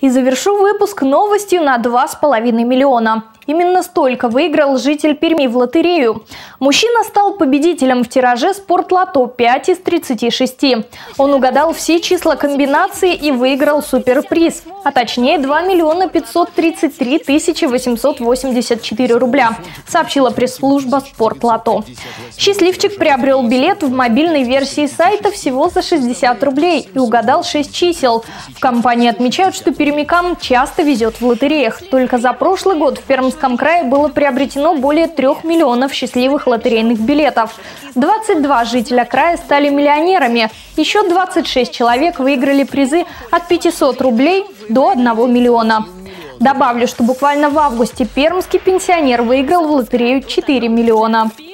И завершу выпуск новостью на 2,5 миллиона. Именно столько выиграл житель Перми в лотерею. Мужчина стал победителем в тираже «Спортлото» 5 из 36. Он угадал все числа комбинации и выиграл суперприз, а точнее 2 миллиона 533 тысячи 884 рубля, сообщила пресс-служба «Спортлото». Счастливчик приобрел билет в мобильной версии сайта всего за 60 рублей и угадал 6 чисел. В компании отмечают, что пермякам часто везет в лотереях. Только за прошлый год в Пермском крае было приобретено более 3 миллионов счастливых лотерейных билетов. 22 жителя края стали миллионерами. Еще 26 человек выиграли призы от 500 рублей до 1 миллиона. Добавлю, что буквально в августе пермский пенсионер выиграл в лотерею 4 миллиона.